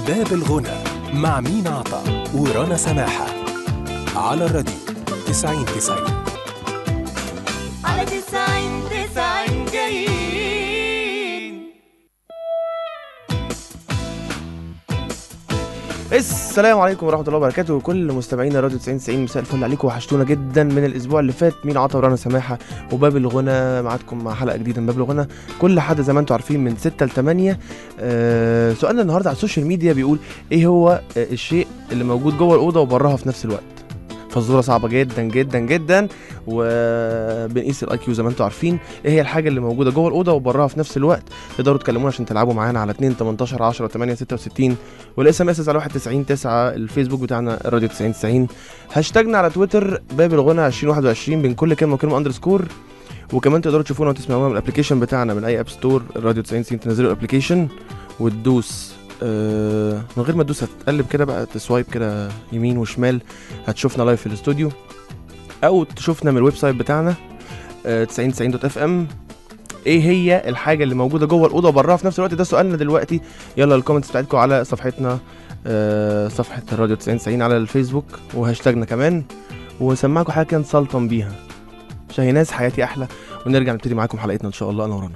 باب الغنى مع مين عطا ورنا سماحة على الراديو 90 على 90 جايين. السلام عليكم ورحمه الله وبركاته. كل مستمعينا راديو 90 مساء الفل عليكم، وحشتونا جدا من الاسبوع اللي فات. مين عطا ورانا سماحه وباب الغنى معاكم مع حلقه جديده من باب الغنى كل حد زي ما انتم عارفين من 6 ل 8. سؤالنا النهارده على السوشيال ميديا بيقول ايه هو الشيء اللي موجود جوه الاوضه وبراها في نفس الوقت. فالظروف صعبه جدا جدا جدا، وبنقيس الاي كيو زي ما انتم عارفين. ايه هي الحاجه اللي موجوده جوه الاوضه وبراها في نفس الوقت؟ تقدروا تكلمونا عشان تلعبوا معانا على 2 18 10 8 66 والاس ام اس على 91 9. الفيسبوك بتاعنا الراديو 90 هاشتاجنا على تويتر باب الغنى 2021 بين كل كلمه وكلمه اندرسكور. وكمان تقدروا تشوفونا وتسمعونا من الابلكيشن بتاعنا من اي اب ستور الراديو 90 تنزلوا الابلكيشن وتدوس من غير ما تدوس هتقلب كده بقى تسوايب كده يمين وشمال هتشوفنا لايف في الاستوديو، او تشوفنا من الويب سايت بتاعنا 90.fm. ايه هي الحاجه اللي موجوده جوه الاوضه وبراها في نفس الوقت؟ ده سؤالنا دلوقتي. يلا الكومنتس بتاعتكم على صفحتنا صفحه الراديو 90 على الفيسبوك وهاشتاجنا كمان، ونسمعكم حاجه كده نسلطن بيها. شاهيناز حياتي احلى، ونرجع نبتدي معاكم حلقتنا ان شاء الله. انا ورانا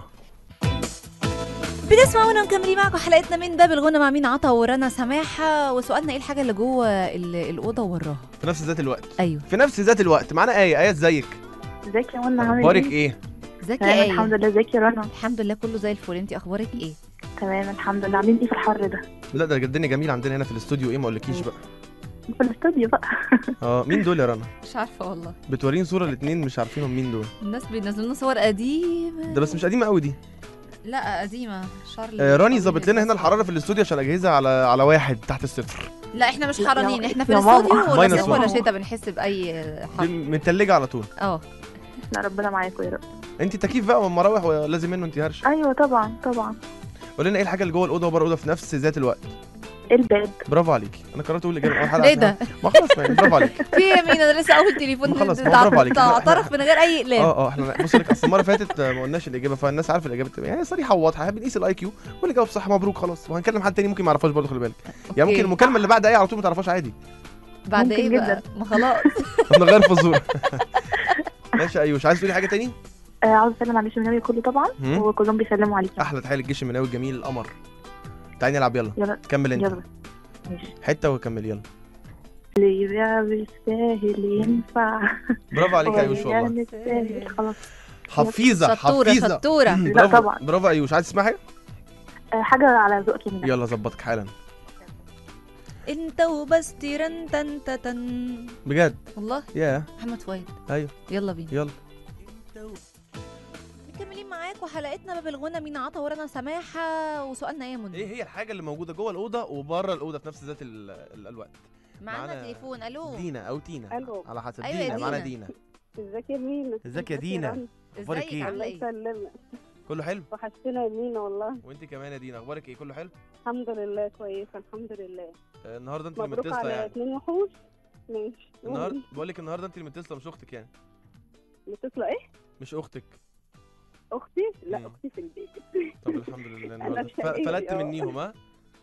بتسمعونا مكملين معاكم حلقتنا من باب الغنى مع مين عطا ورنا سماحة. وسؤالنا ايه الحاجة اللي جوه الأوضة وراها في نفس ذات الوقت. ايوه في نفس ذات الوقت. معانا ايه ازيك؟ ازيك يا منى، عامله اخبارك ايه؟ ازيك يا ايه؟ الحمد لله. ازيك يا رنا؟ الحمد لله كله زي الفل. انتي اخبارك ايه؟ تمام الحمد لله. عاملين ايه في الحر ده؟ لا ده الدنيا جميل عندنا هنا في الاستوديو. ايه ما اقولكيش بقى في الاستوديو بقى. مين دول يا رنا؟ مش عارفة والله، بتورين صورة الاثنين مش عارفينهم مين دول. الناس بينزلوا لنا صور قديمة. ده بس مش قديمة قوي دي. لا قديمة. شارلي راني ظبط لنا هنا الحرارة في الاستوديو عشان اجهزها على 1 تحت الصفر. لا احنا مش حرانين، احنا في يا ماما. الاستوديو ولا صيف ولا -1. شتا بنحس بأي حر. متلجة على طول. لا ربنا معاكم يا رب. انت تكييف بقى والمراوح ولازم منه انت هرش. ايوه طبعا طبعا. قول لنا ايه الحاجة اللي جوه الأوضة وبره الأوضة في نفس ذات الوقت؟ الباب. برافو عليكي. انا قررت اقول الإجابة اول حلقة. ايه ده؟ ما خلاص برافو عليكي. في يا مين؟ انا لسه اول تليفون خلاص برافو عليكي. اعترف من غير اي اقلام. احنا بص لك اصل المرة اللي فاتت ما قلناش الإجابة، فالناس عارفة الإجابة يعني صريحة وواضحة. بنقيس الاي كيو واللي جاوب صح مبروك خلاص، وهنكلم حد تاني ممكن ما يعرفهاش برضه خلي بالك. يعني ممكن المكالمة اللي بعد ايه على طول ما تعرفهاش عادي. بعد ايه بقى؟ جداً. ما خلاص. نغير في الزور. ماشي. ايوه مش عايز تقولي حاجة تاني؟ عاوز اسلم على الجيش المناوي كله طبعا، وكلهم بيسلموا عليك. احلى تحيه للجيش المناوي الجميل القمر. تعالي نلعب يلا. كمل انت. يلا ماشي. حته وكمل يلا. اللي بيستاهل ينفع. برافو عليك يا ايوش والله. خلاص. حفيظه شطوره حفيظه. شطوره. لا طبعا. برافو ايوش. عايز تسمع حاجه؟ حاجه على ذوقك يا منى. يلا ظبطك حالا. انت وبس تيرن تن تن. بجد والله يا محمد فؤاد. ايوه يلا بينا. يلا. مكملين معاكم حلقتنا باب الغنى مين عطا ورنا سماحه. وسؤالنا ايه يا منى؟ ايه هي الحاجه اللي موجوده جوه الاوضه وبره الاوضه في نفس ذات الوقت؟ معانا تليفون. الو دينا او تينا. الو. على حسب. أيوة دينا. يا معانا دينا. دينا. ازيك يا مينا؟ ازيك يا دينا؟ اخبارك ازيك ايه؟ عامله الله ايه؟ يسلمك. كله حلو. وحشتنا يا مينا والله. وانت كمان يا دينا اخبارك ايه؟ كله حلو. الحمد لله كويسه الحمد لله. النهارده انت اللي مبروك متصله على يعني. 2 وحوش. ماشي. النهارده بقول لك النهارده انت اللي متصله مش اختك يعني. متصله ايه؟ مش اختك. اختي؟ لا مم. اختي في البيت. طب الحمد لله. أنا النهارده شقية. فلت منيهم. ها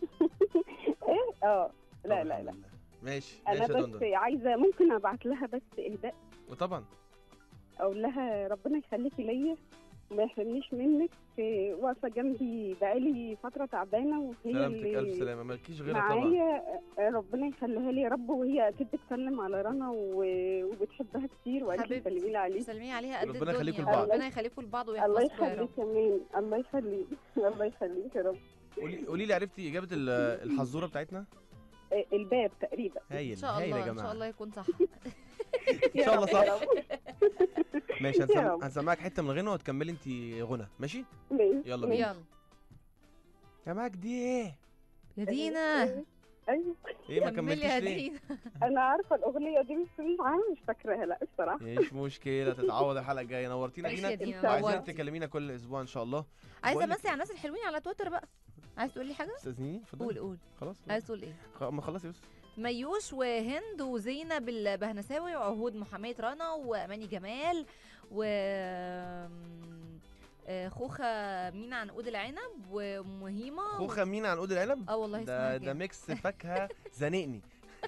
ايه؟ لا طب لا الحمد لا. لله. ماشي انا ماشي يا بس دندن. عايزه ممكن ابعت لها بس اهداء. وطبعا اقول لها ربنا يخليكي ليا وما يحرمنيش منك. واقفه جنبي بقالي فتره تعبانه وهي سلامتك اللي الف سلامه. مالكيش غيرها طبعا. معايا. ربنا يخليها لي يا رب. وهي اكيد بتسلم على رنا وبتحبها كتير وقالت لي حبيبتي. سلمي لي عليه. سلمي عليها قد ربنا يخليكوا الدنيا. لبعض. ربنا يخليكم لبعض الله ويحفظكم يا رب. يخليك يا مين. الله يخليك. الله يخليك يا رب. قولي لي عرفتي اجابه الحزوره بتاعتنا؟ الباب تقريبا. هايل ان شاء هايل الله يا ان شاء جماعه. الله يكون صح. ان شاء الله يا صح. رب. ماشي يا رب. هنسمعك حته من الغنى وتكملي انت غنى. ماشي ماشي. يلا بينا. يلا يا مجدي. ايه يا دينا. ايوه ما كملي يا كملتيش ليه؟ دينا. انا عارفه الاغنيه دي بس مش فاكراها لا الصراحه. مش مشكله تتعوض الحلقه الجايه. نورتينا ماشي يا دينا. دينا وعايزينك نورتي. تكلمينا كل اسبوع ان شاء الله. عايزه بقولك- امسي على الناس الحلوين على تويتر بقى. عايز تقولي حاجه؟ استاذنيني اتفضلي. قول خلاص عايز تقول ايه؟ ما خلصي بس. ميوش وهند وزينب البهنساوي وعهود محمد رنا واماني جمال و خوخه مين عنقود العنب ومهيمه خوخه مين عنقود العنب؟ والله اسمها ده ميكس فاكهه زنقني.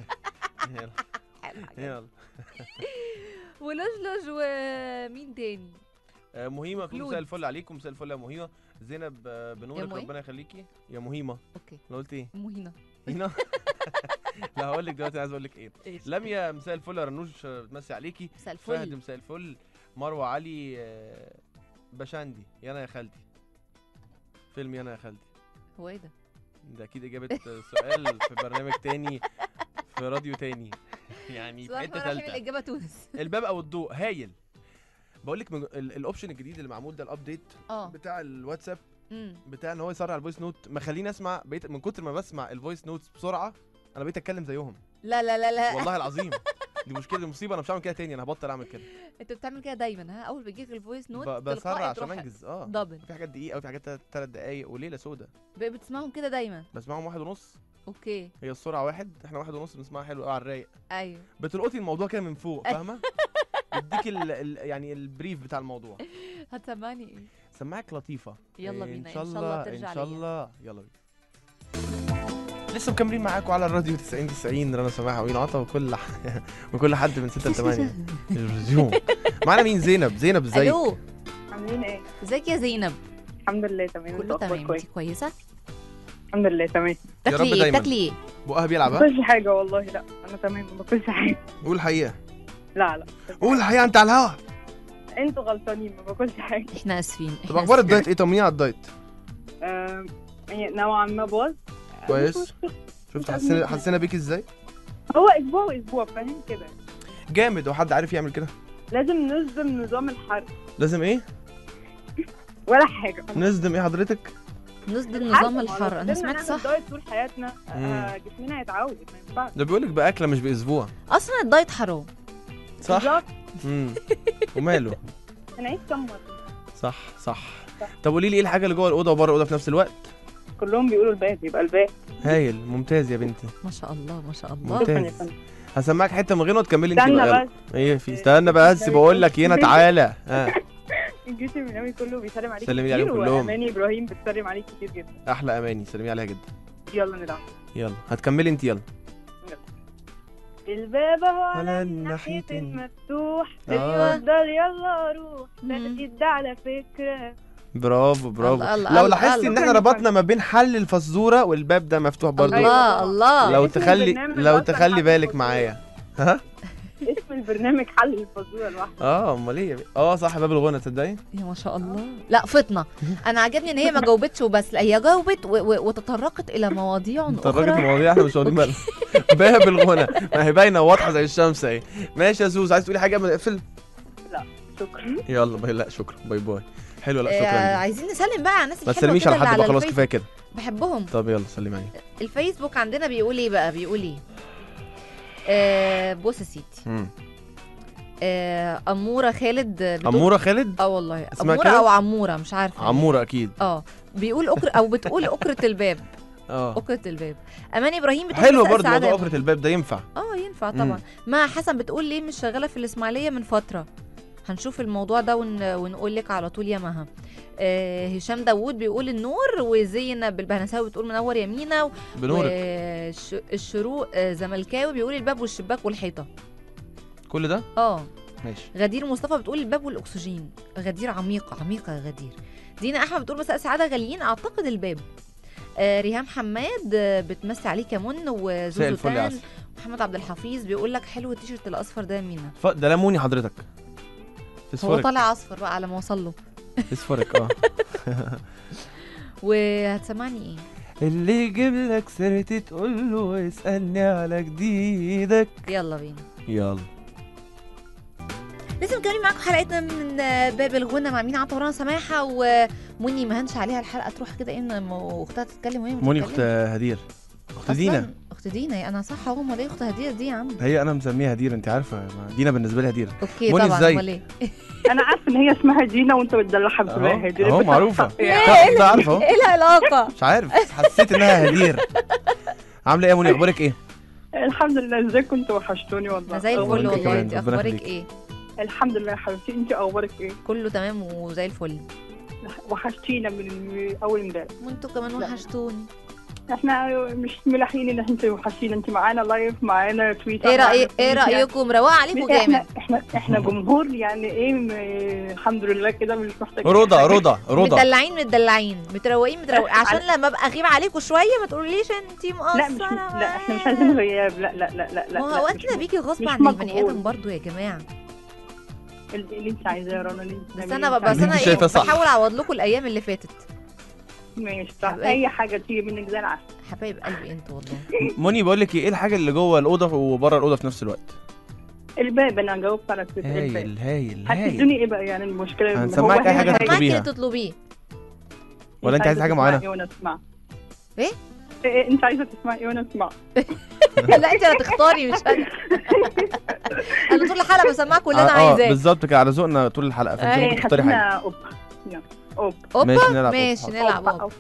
يلا ولجلج ومين تاني؟ مهيمه. كل مساء الفل عليكم. مساء الفل يا مهيمه. زينب بنورك ربنا يخليكي يا مهيمه. اوكي انا قلت ايه؟ مهينه. لا هقول لك دلوقتي، عايز اقول لك ايه. لميا مساء الفل يا رنوش بتمسي عليكي. مساء الفل. فهد مساء الفل. مروه علي بشاندي يانا يا خالتي. فيلم يانا يا خالتي هو ايه ده؟ ده اكيد اجابه سؤال في برنامج تاني في راديو تاني يعني في حته ثالثه. الاجابه تونس. الباب او الضوء. هايل. بقول لك الاوبشن الجديد اللي معمول ده الابديت بتاع الواتساب بتاع ان هو يسرع الفويس نوت مخليني اسمع. بقيت من كتر ما بسمع الفويس نوتس بسرعه انا بقيت اتكلم زيهم. لا لا لا لا والله العظيم دي مشكله، دي مصيبه. انا مش هعمل كده تاني، انا هبطل اعمل كده. انت بتعمل كده دايما اول بيجيك الفويس نوت بسرع عشان انجز. دبل. في حاجات دقيقه او في حاجات 3 دقايق وليله سودا. بتسمعهم كده دايما؟ بسمعهم 1.5. اوكي. هي السرعه 1، احنا 1.5 بنسمعها حلو قوي على الرايق. ايوه. بتلقطي الموضوع كده من فوق، فاهمه؟ يديك يعني البريف بتاع الموضوع. هتسمعني ايه؟ سمعك لطيفه. يلا بينا ان شاء الله ترجع ان شاء الله. يلا بينا. لسه مكملين معاكم على الراديو 90 رنا سماحه ومين عطا وكل حد من 6 ل 8 الرجوم. معانا مين؟ زينب ازيك؟ الو عاملين ايه؟ ازيك يا زينب؟ الحمد لله تمام. كله تمام. انت كويسه؟ الحمد لله تمام. تاكلي ايه؟ بقها بيلعب؟ ما باكلش حاجه والله. لا انا تمام ما باكلش حاجه. قول الحقيقه. لا قول الحقيقه انت على الهوا. انتوا غلطانين ما باكلش حاجه. احنا اسفين. طب اخبار الدايت ايه؟ طمنيني على الدايت. نوعا ما باظ كويس. شفت حسينا بيك ازاي؟ هو اسبوع واسبوع فاهم كده جامد. وحد عارف يعمل كده؟ لازم نصدم نظام الحرق. لازم ايه؟ ولا حاجه. نصدم ايه حضرتك؟ نصدم نظام الحرق. انا سمعت صح؟ الدايت طول حياتنا جسمنا هيتعود ما ينفعش. ده بيقولك باكله مش باسبوع. اصلا الدايت حرام. صح. وماله؟ هنعيش كم مره. صح. طب قولي لي ايه الحاجه اللي جوه الاوضه وبره الاوضه في نفس الوقت؟ كلهم بيقولوا الباب يبقى الباب. هايل. ممتاز يا بنتي. ما شاء الله ما شاء الله. ممتاز. هسمعك حته من غير ما تكملي انت بقى. ايه في استنى بس بقول لك هنا تعالى. الجيش المنامي كله بيسلم عليك سلمي عليهم كلهم. اماني ابراهيم بتسلم عليك كتير جدا. احلى اماني، سلمي عليها جدا. يلا نلعب. يلا هتكملي انت. يلا. الباب على الناحية المفتوح. ايوه. يلا روح. ده على فكرة. برافو. لو لاحظتي ان احنا ربطنا ما بين حل الفزوره والباب ده مفتوح برضه. الله. لو تخلي بالك معايا. ها؟ اسم البرنامج حل الفزوره لوحده. امال ايه؟ صح باب الغنى. تصدقي؟ يا ما شاء الله. لا فطنه. انا عجبني ان هي ما جاوبتش وبس، لا هي جاوبت وتطرقت الى مواضيع اخرى. تطرقت مواضيع احنا مش واخدين بالنا. باب الغنى ما هي باينه واضحه زي الشمس اهي. ماشي يا سوس، عايز تقولي حاجه قبل ما نقفل؟ لا شكرا. يلا لا شكرا. باي باي. حلو. لا شكرا. عايزين نسلم بقى على الناس ما تسلميش على حد بقى خلاص كفايه كده. بحبهم. طب يلا سلمي عليه. الفيسبوك عندنا بيقول ايه بقى؟ بيقول ايه؟ بص يا سيدي. أمورة خالد. أمورة خالد؟ والله أمورة أو عمورة مش عارفة. عمورة أكيد. بيقول أو بتقول أكرة الباب. أكرة الباب. أماني إبراهيم بتقول حلو برضه موضوع أكرة الباب ده ينفع. ينفع طبعا. مع حسن بتقول ليه مش شغالة في الإسماعيلية من فترة. هنشوف الموضوع ده ونقول لك على طول يا مها. هشام داوود بيقول النور. وزينب البهنساوي بتقول منور يمينة. بنورك. الشروق زملكاوي بيقول الباب والشباك والحيطة. كل ده؟ ماشي. غدير مصطفى بتقول الباب والاكسجين. غدير عميقه يا غدير. دينا احمد بتقول مساء سعاده غاليين. اعتقد الباب. ريهام حماد بتمسي عليك يا من وزوزو تان. محمد عبد الحفيظ بيقول لك حلو التيشيرت الاصفر ده يا مينا. ده ليموني حضرتك. هو طالع اصفر بقى على ما وصل له. اصفرك. وهتسمعني ايه؟ اللي يجيب لك سيرتي تقول له اسالني على جديدك. يلا بينا. يلا. لسه مكملين معاكم حلقتنا من باب الغنى مع مين عطا ورنا سماحه. ومني ما هنش عليها الحلقه تروح كده ان اختها تتكلم وهي مني اخت هدير. اخت دينا. اخت دينا. انا صح اهو. امال ايه اخت هدير دي يا عم؟ هي انا مسميها هدير انت عارفه. دينا بالنسبه لي هدير. اوكي طبعا. امال ايه؟ انا عارفه ان هي اسمها دينا وانت بتدلعها بتقولها هدير. اهو معروفه. ايه عارفه ايه العلاقه؟ مش عارف حسيت انها هدير. عامله ايه يا مني؟ اخبارك ايه؟ الحمد لله. ازيك؟ كنتوا وحشتوني والله. زي الفل والله. انت اخبارك ايه؟ الحمد لله يا حبيبتي. انت اخبارك ايه؟ كله تمام وزي الفل. وحشتينا من اول امبارح. وانتوا كمان وحشتوني. احنا مش ملاحقين ان انت وحشتينا، انت معانا لايف، معانا تويتر. ايه رايكم؟ رواق عليكم جامد. احنا جمهور يعني ايه، الحمد لله كده مش محتاجين. رضا متدلعين متروقين عشان لما ابقى اغيب عليكم شويه ما تقوليش انتي مقصره. لا احنا مش عايزين غياب. لا ما هو وقتنا بيجي غصب عن البني ادم برضو يا جماعه. اللي انت عايزاه يا رنا، بس انا ايه بحاول اعوض لكم الايام اللي فاتت. ماشي صح، اي حاجه تيجي منك زي العسل. حبايب قلبي انتوا والله. موني بقول لك ايه الحاجه اللي جوه الاوضه وبره الاوضه في نفس الوقت؟ الباب. انا جاوبت على الباب. هايل هتدوني ايه بقى يعني المشكله؟ هنسمعك اي حاجه تطلبيها. تطلبيه ولا انت عايزه حاجه معينه؟ وانا اسمع. ايه انت عايزه تسمعي ايه وانا اسمع؟ لا انت اللي هتختاري مش انا. انا طول الحلقه بسمعك واللي انا عايزاه. بالظبط كده، على ذوقنا طول الحلقه، فانت تختاري حاجه. ماشي نلعب اوب.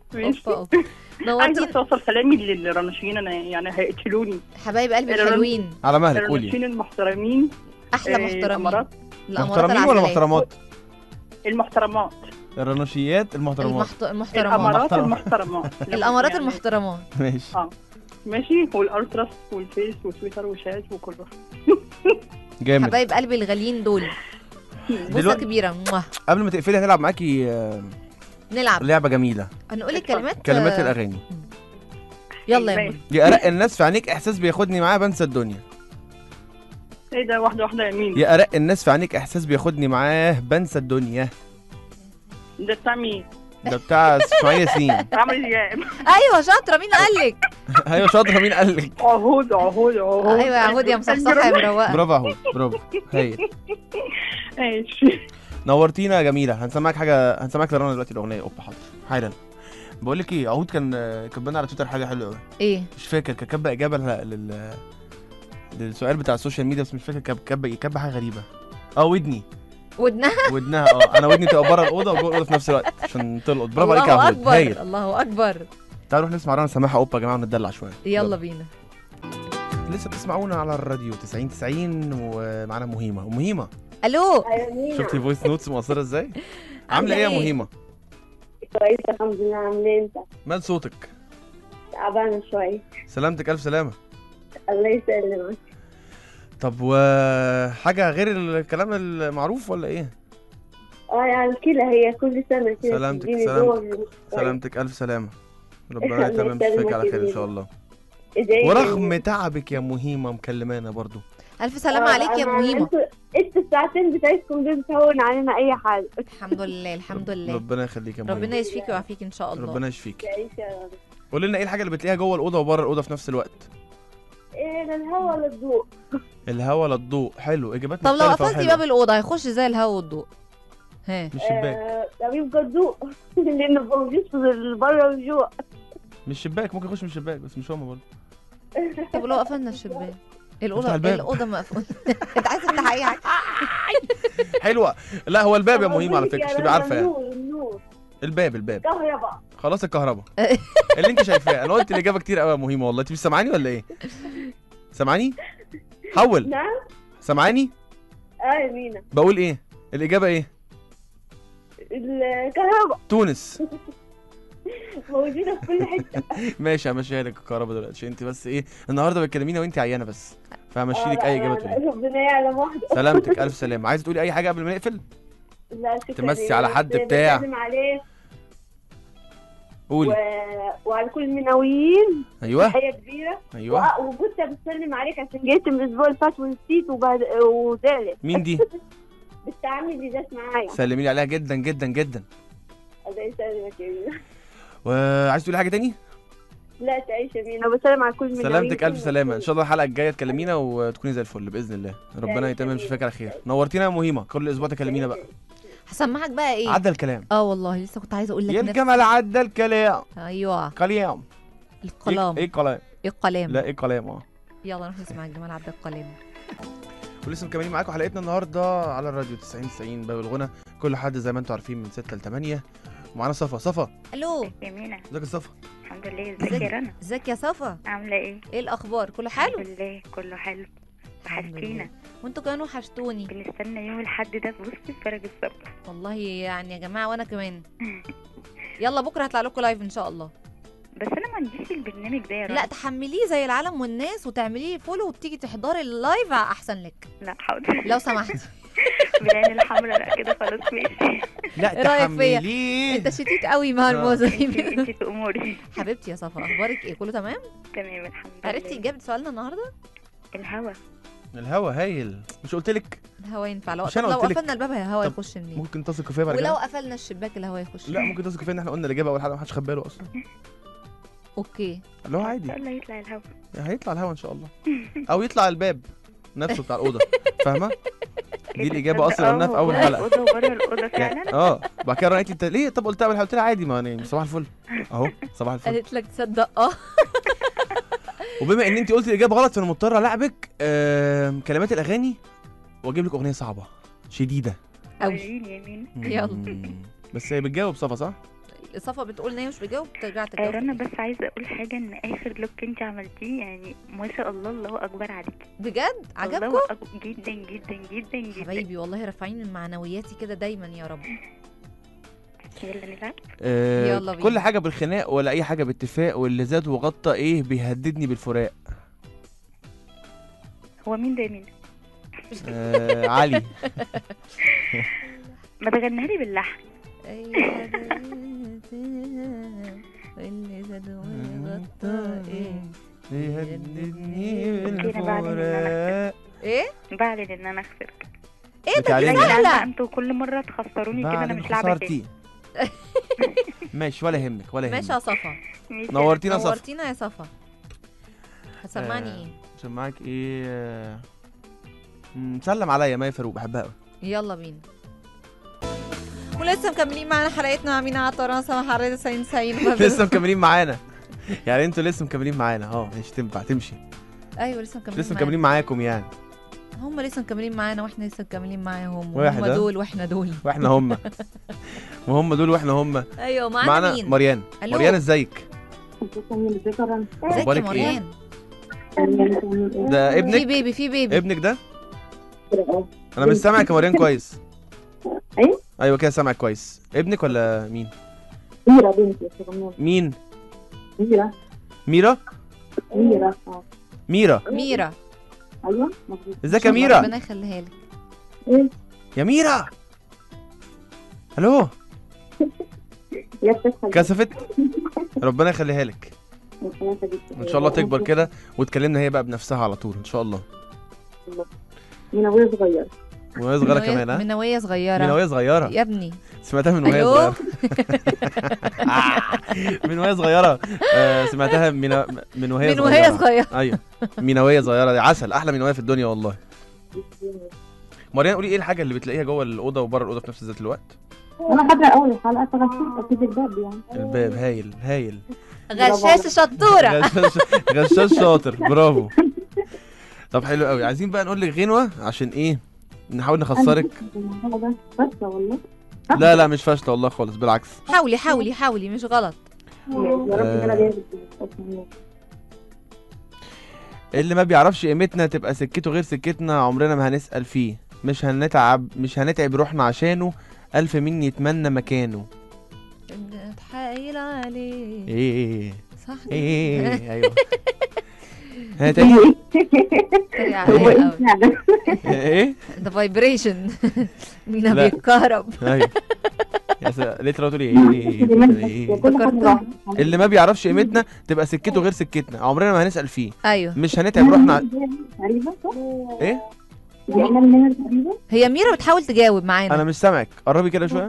عايزه اوصل سلامي للرناشين، انا يعني هيقتلوني. حبايب قلبي الحلوين على مهلك، قولي. الرناشين المحترمين، احلى محترمين. محترمين ولا محترمات؟ المحترمات. الرناشيات المحترمات. الامارات المحترمات. الامارات المحترمات. ماشي ماشي. والالتراس والفيس وتويتر وشات وكله. جامد. حبايب قلبي الغاليين دول، بوسه كبيره. قبل ما تقفلي هنلعب معاكي نلعب لعبه جميله. هنقول لك كلمات الاغاني. يلا يا يا ارق الناس في عينيك احساس بياخدني معاه بنسى الدنيا. ايه ده؟ واحده يا مين؟ يا ارق الناس في عينيك احساس بياخدني معاه بنسى الدنيا. ده بتاع مين؟ ده بتاع اسماعيل ياسين. عمرو دياب. ايوه شاطره. مين قال لك؟ ايوه شاطره. مين قال لك؟ عهود. ايوه يا عهود يا مصحصحه يا مروقه. برافو عهود، برافو. هايل. ماشي. نورتينا يا جميله. هنسمعك لرنا دلوقتي الاغنيه. اوبا حاضر حالا. بقول لك ايه، عهود كان كاتبنا على تويتر حاجه حلوه قوي. ايه؟ مش فاكر، كان كاتبه اجابه للسؤال بتاع السوشيال ميديا، بس مش فاكر كاتبه حاجه غريبه. ودنها. انا ودني تبقى بره الاوضه وجوه الاوضه في نفس الوقت عشان تلقط. برافو عليك يا عهود. هايل. الله اكبر. تعالوا نروح نسمع رنا سماحه اوبا يا جماعه وندلع شويه. يلا بينا. لسه بتسمعونا على الراديو 90 ومعانا مهيمه. الو. شفتي فويس نوتس مقصره ازاي؟ عامله ايه يا مهيمه؟ كويسه الحمد لله. عامله ايه انت؟ مال صوتك؟ تعبانه شويه. سلامتك، الف سلامه. الله يسلمك. طب وحاجه غير الكلام المعروف ولا ايه؟ يعني كده هي كل سنه كده. سلامتك الف سلامه. ربنا يتمم على خير ان شاء الله. ورغم تعبك يا مهيمه مكلمانا برضو. الف سلامه عليك يا مهيمه. انتوا الساعتين بتاعتكم دول بتهون علينا اي حاجه. الحمد لله. ربنا يخليك يا مهيمه. ربنا يشفيكي ويعافيك ان شاء الله. ربنا يشفيك. قولي لنا ايه الحاجه اللي بتلاقيها جوه الاوضه وبره الاوضه في نفس الوقت؟ الهوا للضوء. الهوا للضوء. حلو، اجابات طب لو قفلتي باب الاوضه هيخش ازاي الهوا والضوء؟ مش شباك. طب يبقى الضوء لانه موجود بره والجوع. مش شباك، ممكن يخش من الشباك بس مش هما برضه. طب لو قفلنا الشباك الاوضه مقفوله. انت عايز تفتح اي حاجه؟ حلوه. لا هو الباب يا مهيمه على فكره، تبقى عارفه يعني. النور. الباب. كهرباء. خلاص الكهرباء. اللي انت شايفاه. انا قلت الاجابه كتير قوي يا مهيمه والله. انت مش سامعاني ولا ايه؟ سامعاني؟ حول. نعم. سامعاني؟ يا مينا. بقول ايه؟ الاجابه ايه؟ الكهرباء. تونس. موجوده في كل حته. ماشي همشيها لك الكهرباء دلوقتي. انت بس ايه النهارده بتكلمينا وانت عيانه بس، فهمشي لك اي اجابه تقولي. ربنا يعلم واحده. سلامتك الف سلامه. عايزه تقولي اي حاجه قبل ما نقفل؟ لا شكرا. تمسي على حد بتاع. بسلم عليه. قولي. وعلى كل المنويين. ايوه. تحيه كبيره. ايوه. وكنت بسلم عليك عشان جيت من الاسبوع اللي فات ونسيت وزعلت. مين دي؟ بنت عمي اللي جت معايا. سلمي لي عليها جدا جدا جدا. الله يسلمك يا مينا. وعايز تقولي حاجه تاني؟ لا تعيش يا مينا. بسلم على كل المنويين. سلامتك الف سلامه. ان شاء الله الحلقه الجايه تكلمينا وتكوني زي الفل باذن الله. ربنا يتمم شفاك على خير. نورتينا يا مهيمه. كل اسبوع تكلمينا بقى. هسمعك بقى ايه؟ عدى الكلام. والله لسه كنت عايزه اقول لك يا الجمل عدى الكلام. ايوه كلام. القلام. ايه الكلام؟ القلام. لا ايه الكلام. يلا نروح نسمع الجمال عدى القلام. ولسه مكملين معاكم حلقتنا النهارده على الراديو 90 باب الغنى. كل حد زي ما انتم عارفين من 6 ل 8. ومعانا صفا. الو يا مينا. ازيك يا صفا؟ الحمد لله. ازيك يا رنا؟ ازيك يا صفا؟ عامله ايه؟ ايه الاخبار؟ كله حلو؟ الحمد لله كله حلو. وحشتينا. وانتوا كمان وحشتوني. بنستنى يوم الحد ده بصي بفارغ الصبر والله يعني يا جماعه، وانا كمان. يلا بكره هطلع لكم لايف ان شاء الله. بس انا ما عنديش البرنامج ده يا رنا. لا تحمليه زي العالم والناس وتعمليه فولو وبتيجي تحضري اللايف احسن لك. لا حاضر لو سمحتي. بالعين الحمراء. لا كده خلاص ماشي. لا إيه رأيك فيا؟ تحمليه. انت شتيت قوي مع الموظفين. انت تأمري. حبيبتي يا صفا، اخبارك ايه؟ كله تمام؟ تمام الحمد لله. عرفتي اجابه سؤالنا النهارده؟ الهوا. الهوا هايل. مش قلت لك الهوا ينفع لو مش أنا لو قلت لك؟ قفلنا الباب الهوا طب يخش منين؟ ممكن تثقوا فيا بعد ولو كده؟ قفلنا الشباك الهوا يخش لا منين؟ ممكن تثقوا فيا ان احنا قلنا الاجابه اول حلقه محدش خد باله اصلا. اوكي. اللي هو ان عادي شاء الله يطلع الهوا. هيطلع الهوا ان شاء الله. او يطلع الباب نفسه بتاع الاوضه. فاهمه؟ دي الاجابه اصلا قلناها في اول حلقه. الاوضه وبره الاوضه فعلا. بعد كده رأيت انت ليه؟ طب قلتها اول حلقه، قلت لها عادي، ما يعني صباح الفل اهو صباح الفل. قالت لك تصدق وبما ان انت قلتي الاجابه غلط فانا مضطر العبك كلمات الاغاني واجيب لك اغنيه صعبه شديده قوي. وريني يمين. يلا. بس هي بتجاوب صفا صح؟ صفا بتقول ان هي مش بتجاوب، ترجع تجاوب. رنا بس عايزه اقول حاجه، ان اخر لوك انت عملتيه يعني ما شاء الله الله اكبر عليك. بجد عجبكم؟ الله جدا جدا جدا جدا. حبايبي والله رافعين من معنوياتي كده دايما يا رب. يلا نلعب. يلا بينا. كل حاجه بالخناق ولا اي حاجه باتفاق، واللي زاد وغطى ايه بيهددني بالفراق. هو مين ده مين؟ علي. ما تغنيها لي باللحن. اللي زاد وغطى ايه بيهددني بالفراق. ايه؟ بعلن ان انا خسرت. ايه ده؟ بتعلني؟ دي سهله. انتوا كل مره تخسروني كده، انا مش لعبه تاني. ماشي ولا يهمك ولا يهمك. ماشي يا صفا. نورتينا صفا. نورتينا يا صفا. هتسمعني ايه؟ سمعك ايه؟ سلم عليا مي فاروق، بحبها قوي. يلا بينا. ولسه مكملين معانا حلقتنا مع مين عطران سما حرية سين سين. لسه مكملين معانا يعني انتوا لسه مكملين معانا مش تنفع تمشي. ايوه لسه مكملين. لسه مكملين معاكم يعني. هم لسه مكملين معانا واحنا لسه مكملين معاهم. واحد هم دول واحنا دول. واحنا هم وهم دول واحنا هم. ايوه معانا مين؟ مريان. ألو. مريان ازيك؟ ازيك يا اخبارك مريان؟ ده ابنك؟ في بيبي ابنك ده؟ انا مش سامعك يا مريان كويس. ايوه كده سامعك كويس. ابنك ولا مين؟ ميرا بنتي. مين؟ ميرا. ميرا؟ ميرا. ايوه مظبوط. ازيك يا ميرا؟ ربنا يخليها لك. ايه يا ميرا. الو. يا بتسخن. كسفت. ربنا يخليها لك ان شاء الله تكبر كده وتكلمنا هي بقى بنفسها على طول ان شاء الله. من وهي صغيره. وهي صغيره كمان. ها؟ من وهي صغيره. من وهي صغيره يا ابني. سمعتها من وهي صغيره. من وهي صغيره. سمعتها من وهي صغيره. ايوه من وهي صغيره. دي عسل، احلى من وهي في الدنيا والله. مريان قولي ايه الحاجه اللي بتلاقيها جوه الاوضه وبره الاوضه في نفس ذات الوقت؟ انا حاضره اول حلقه فغششت اكيد الباب يعني. الباب. هايل هايل. غشاش شطوره. غشاش شاطر برافو. طب حلو قوي. عايزين بقى نقول لك غنوه عشان ايه نحاول نخسرك. فاشله والله. لا مش فاشله والله خالص، بالعكس. حاولي مش غلط. يا رب انا جاهز. اللي ما بيعرفش قيمتنا تبقى سكته غير سكتنا، عمرنا ما هنسأل فيه، مش هنتعب روحنا عشانه، ألف مين يتمنى مكانه. اتحايل عليه. ايه صح. ايه ايوه. ها تاني. ايه ده فايبريشن. مين بيتكهرب. ايوه ليه تقولي ايه؟ اللي ما بيعرفش قيمتنا تبقى سكته غير سكتنا، عمرنا ما هنسأل فيه. ايوه مش هنتعب روحنا. ايه؟ هي ميرا بتحاول تجاوب معانا. انا مش سامعك، قربي كده شويه.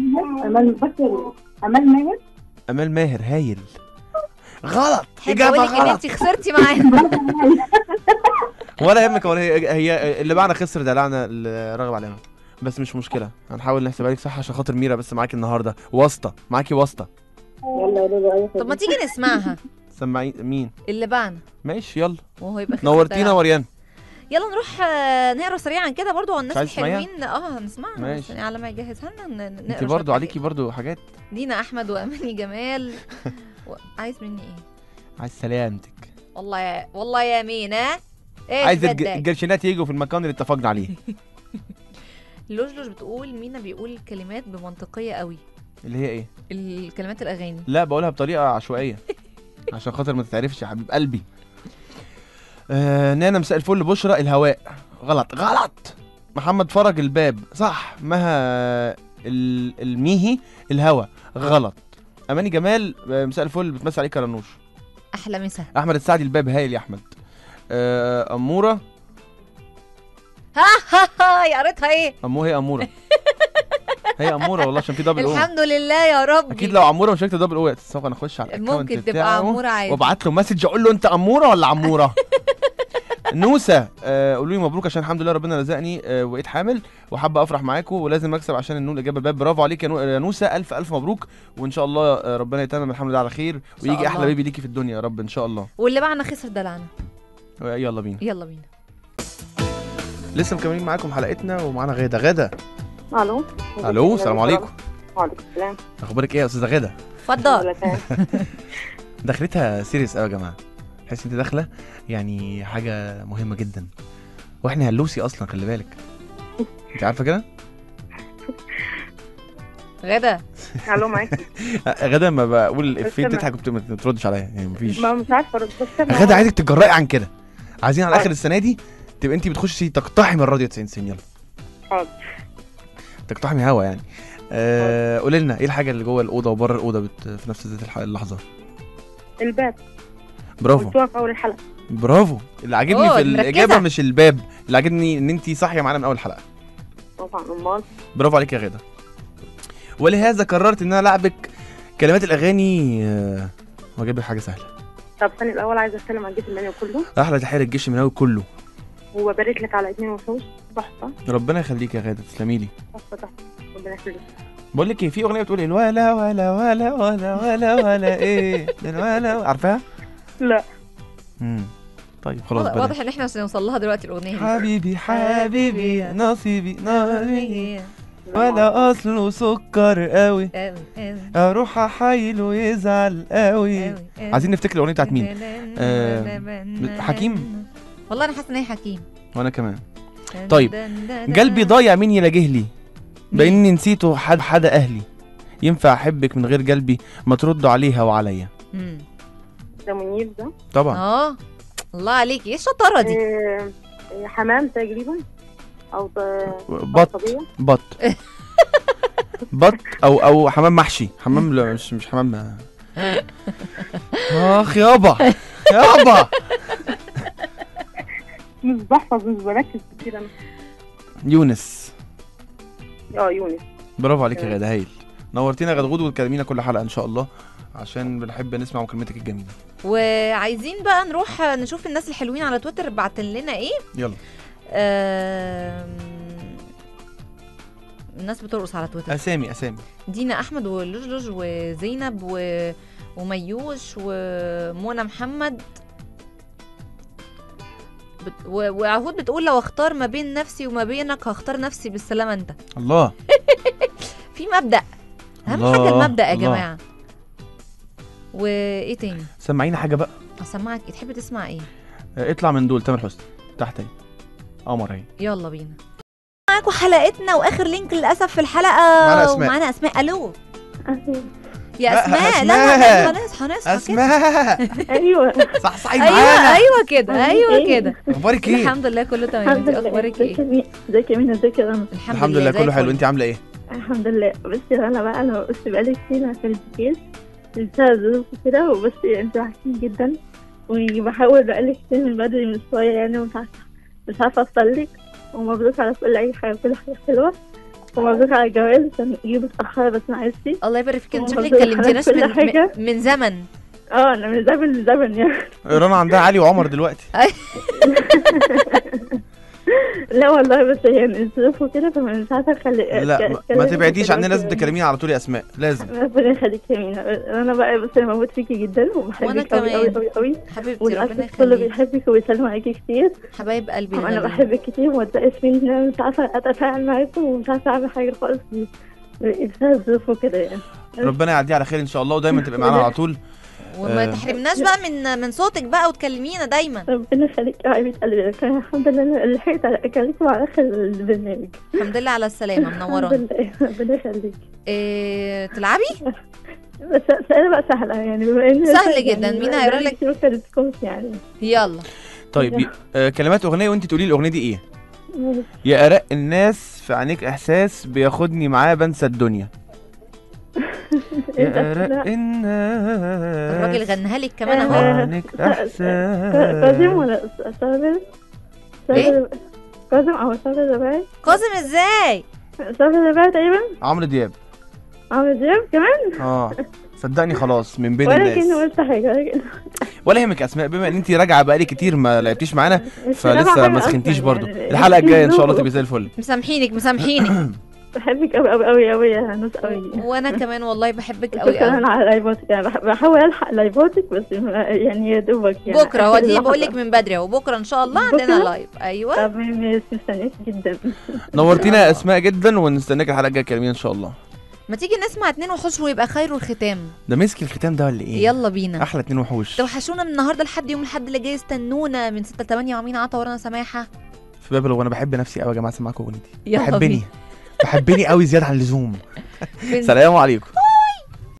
امال ماهر. هايل. غلط. اجابه غلط. انت خسرتي معانا. ولا يهمك. ولا هي اللي بعنا خسر ده لعنه راغب علينا، بس مش مشكله، هنحاول نحسبها لك صح عشان خاطر ميرا بس معاكي النهارده واسطه. معاكي واسطه. طب ما تيجي نسمعها. سمعي مين اللي بعنا. ماشي يلا. وهو يبقى نورتينا مريان. يلا نروح نقرا سريعا كده برضو على الناس الحلوين. هنسمعها ماشي على ما يجهزها لنا نقرا. انت برضو عليكي برضو حاجات. دينا احمد واماني جمال. عايز مني ايه؟ عايز سلامتك. والله يا مينا. عايز الجرشينات يجوا في المكان اللي اتفقنا عليه. لوجلوج بتقول مينا بيقول كلمات بمنطقيه قوي. اللي هي ايه؟ الكلمات الاغاني. لا بقولها بطريقه عشوائيه عشان خاطر ما تتعرفش يا حبيب قلبي. نانا مساء الفل. بشرى الهواء غلط. محمد فرج الباب صح. مها الميهي الهوا غلط. اماني جمال مساء الفل بتمسي عليك يا رنوش. احلى مسا. احمد السعدي الباب هايل يا احمد. اموره يا قريتها ايه؟ هي اموره. هي اموره والله عشان في دبل او. الحمد لله يا رب. اكيد لو اموره مش هكتب دبل او. استنى انا اخش على الاكونت ممكن تبقى اموره عادي وابعت له مسج اقول له انت اموره ولا عموره. نوسه قولوا لي مبروك عشان الحمد لله ربنا رزقني وبقيت حامل وحابه افرح معاكم ولازم اكسب عشان النون اجابه الباب. برافو عليك يا نوسه. الف مبروك وان شاء الله ربنا يتمم الحمد لله على خير ويجي احلى بيبي ليكي في الدنيا يا رب ان شاء الله. واللي بعنا خسر دلعنا. يلا بينا. لسه مكملين معاكم حلقتنا ومعانا غاده. الو السلام عليكم. وعليكم السلام. اخبارك ايه يا استاذه غاده؟ اتفضل. دخلتها سيريس قوي يا جماعه. تحس انت داخله يعني حاجه مهمه جدا واحنا هنلوسي اصلا خلي بالك. انت عارفه كده؟ غاده الو معاكي. غاده ما بقول افيه تضحك ما تردش عليا يعني مفيش. ما مش عارفه ارد بس غاده عايزك تتجرأي عن كده. عايزين على اخر السنه دي تبقى انت بتخشي تقتحمي الراديو 90 سن. يلا حاضر. تقتحمي هوا يعني. قولي لنا ايه الحاجه اللي جوه الاوضه وبره الاوضه في نفس اللحظه؟ الباب. برافو. قلتوها في اول الحلقه. برافو. اللي عاجبني في الاجابه مش الباب، اللي عاجبني ان انت صاحيه معانا من اول حلقه. طبعا امال. برافو عليك يا غاده. ولهذا قررت ان انا العبك كلمات الاغاني واجيب لك حاجه سهله. طب ثاني الاول عايزه اسلم على الجيش المناوي كله. احلى تحيه للجيش المناوي كله. وببارك لك على 2 وحوش تحفه. ربنا يخليك يا غاده تسلمي لي. تحفه ربنا يخليك. بقول لك ايه، في اغنيه بتقول ولا ولا ولا ولا ولا ولا ايه ولا، عارفاها؟ لا. طيب خلاص بقى. واضح ان احنا عشان نوصل لها دلوقتي الاغنيه. حبيبي نصيبي ناري ولا اصله سكر قوي اروح احايله يزعل قوي. عايزين نفتكر الاغنيه بتاعت مين؟ حكيم. والله انا حاسه ان هي حكيم. وانا كمان. طيب قلبي ضايع مين يلاقيه لي باني نسيته حدا اهلي ينفع احبك من غير قلبي ما تردوا عليها وعليا. ده منير ده طبعا. الله عليكي ايه الشطاره دي؟ حمام تقريبا او بط بط او حمام محشي. حمام لا مش حمام. اخ يابا مش بحفظ مش بركز كتير انا. يونس. يونس. برافو عليك يا غاده هايل. نورتينا يا غدغود وتكلمينا كل حلقه ان شاء الله عشان بنحب نسمع مكالمتك الجميله. وعايزين بقى نروح نشوف الناس الحلوين على تويتر بعتن لنا ايه. يلا. الناس بترقص على تويتر. اسامي دينا احمد ولجلج وزينب وميوش ومنى محمد. وعهود بتقول لو اختار ما بين نفسي وما بينك هختار نفسي بالسلامه انت. الله. في مبدأ اهم حاجه المبدأ يا جماعه. وايه تاني؟ سمعينا حاجه بقى. اسمعك ايه؟ تحب تسمع ايه؟ اطلع من دول تامر حسني تحت اهي قمر اهي. يلا بينا معاكم حلقتنا واخر لينك للاسف في الحلقه. ومعانا اسماء. الو يا اسماء. لا هنصحى اسماء. ايوه صح معانا. ايوه كده. اخبارك ايه؟ الحمد لله كله تمام. انت اخبارك ايه؟ ازيك يا مينا؟ ازيك يا رنا؟ الحمد لله كله حلو. انت عامله ايه؟ الحمد لله. بس انا بقالي كتير ما كلمتكيش بسبب ظروف كده وبس. انت وحشين جدا وبحاول بقالي كتير من بدري من شويه يعني مش عارفه اوصلك. ومبروك على كل حاجه حلوه ومبروك على الجواز عشان جه متاخره بس معلش. الله يبارك فيك. انت شكلك كلمتيناش من زمن. انا من زمن يعني. رنا عندها علي وعمر دلوقتي. لا والله بس يعني الظروف وكده فمش عارفه اخلي. لا ما تبعديش عننا لازم تكلمينا على طول يا اسماء لازم. ربنا يخليك يا مينا. انا بقى بس انا بموت فيكي جدا وبحبك قوي قوي قوي قوي حبيبتي. ربنا يخليك. كله بيحبك وبيسلم عليكي كتير حبايب قلبي. انا بحبك كتير وما تبقاش مني. مش عارفه اتفاعل معاكم ومش عارفه اعمل حاجه خالص بسبب الظروف وكده يعني. ربنا يعدي على خير ان شاء الله ودايما تبقى معانا على طول. وما تحرمناش بقى من صوتك بقى وتكلمينا دايما. ربنا يخليك يا حبيبه قلبي، الحمد لله انا لحقت اكلمكم على اخر البرنامج. الحمد لله على السلامه، منورانا. الحمد لله، ربنا يخليك. تلعبي؟ بس سؤال بقى سهله يعني، بما ان سهل جدا. مين هيقرا لك؟ يعني يلا طيب كلمات اغنيه وانت تقولي الاغنيه دي ايه. يا ارق الناس في عينيك احساس بياخدني معاه بنسى الدنيا. يا ارق الناس. الراجل غناها لك كمان اهو. عينيك احساس. كاظم ولا صابر؟ ايه؟ كاظم او صابر الرباعي؟ كاظم ازاي؟ صابر الرباعي تقريبا. عمرو دياب. عمرو دياب كمان؟ صدقني خلاص من بين ولا الناس. كأني قلت حاجه ولا يهمك اسماء، بما ان انت راجعه بقالي كتير ما لعبتيش معانا فلسه ما سخنتيش برضو. يعني الحلقه الجايه ان شاء الله تبقي زي الفل. مسامحينك. بحبك قوي قوي قوي قوي يا ناس قوي. وانا كمان والله بحبك قوي شكرا قوي. على لايفاتك، يعني بحاول الحق لايفاتك بس يعني يا دوبك يعني. بكره هو دي بقول لك من بدري، وبكره ان شاء الله عندنا لايف. ايوه طب مستنيك جدا. نورتينا يا اسماء جدا، ونستناك الحلقه الجايه كلامين ان شاء الله. ما تيجي نسمع 2 وحوش ويبقى خير الختام. ده مسك الختام ده ولا ايه؟ يلا بينا. احلى 2 وحوش. توحشونا من النهارده لحد يوم الاحد اللي جاي. استنونا من 6 ل 8 ومين عطا ورانا سماحه في باب الغنى. بحب نفسي قوي يا جماعه، اسمعكم اغنيتي. بحبني قوي زياده عن اللزوم. سلام عليكم.